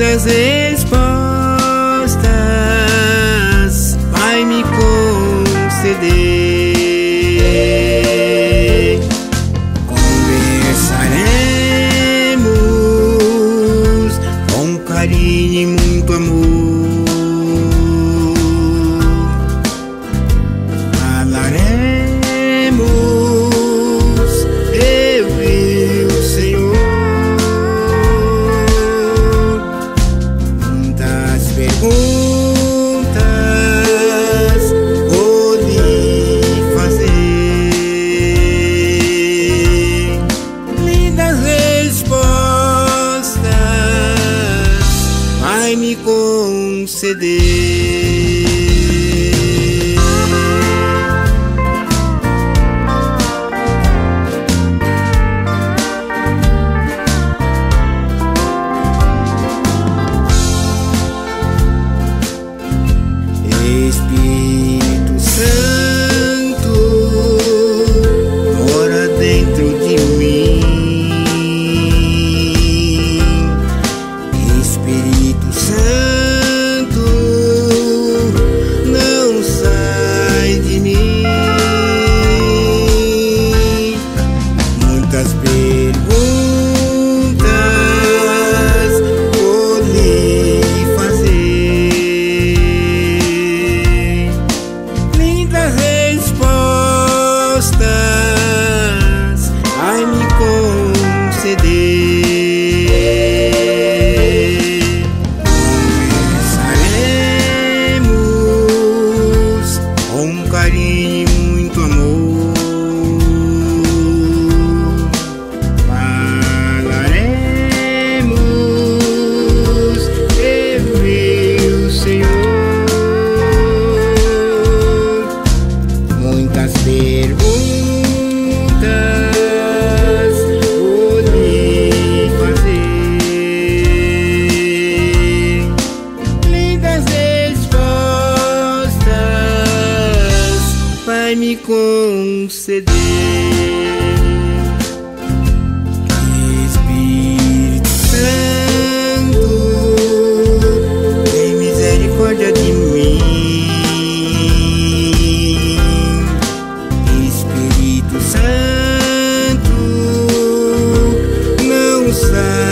lindas respostas vai me conceder. Conversaremos com carinho e muito amor. Falaremos, eu e o Senhor. Muitas perguntas vou lhe fazer, lindas respostas vai me conceder. Espírito Santo mora dentro de mim. Espírito Santo não sai de mim. Muitas perguntas vou lhe fazer, lindas respostas vai me conceder. Conversaremos com carinho e muito amor. Falaremos, eu e o Senhor. Muitas perguntas vou lhe fazer, lindas respostas vai me conceder. Espírito Santo, tem misericórdia de mim. Espírito Santo não sai